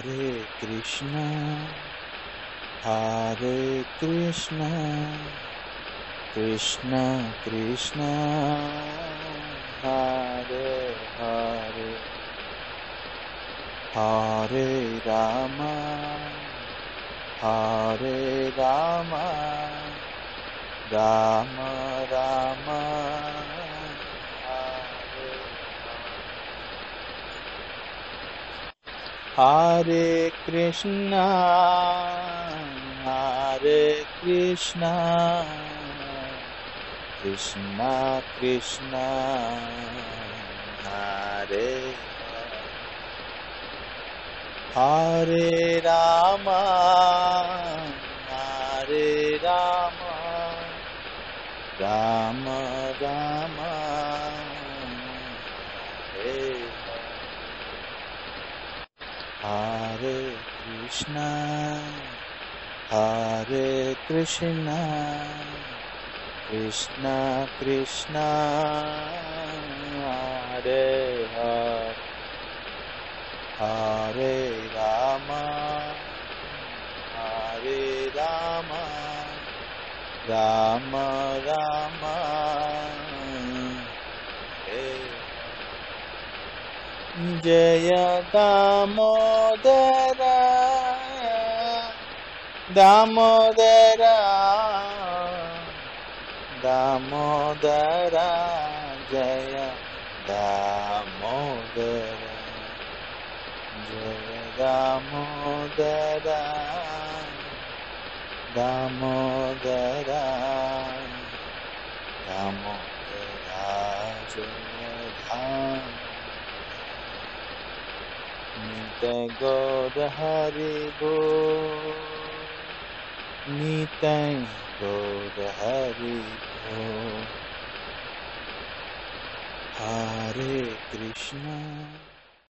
Hare Krishna, Hare Krishna, Krishna Krishna, Hare Hare, Hare Rama, Hare Rama, Rama Rama, Hare Krishna, Hare Krishna, Krishna Krishna, Hare Hare Rama, Hare Rama, Rama Rama, Hare Hare Krishna, Hare Krishna, Krishna Krishna, Hare Hare, Hare Rama, Hare Rama, Rama Rama, Hare Jaya Damodara, Damodara, Damodara, Jaya Damodara, Jaya Damodara, Damodara, Damodara, Jaya Dham. Nitai Gaura Hari Bol, Nitai Gaura Hari Bol, Hare Krishna.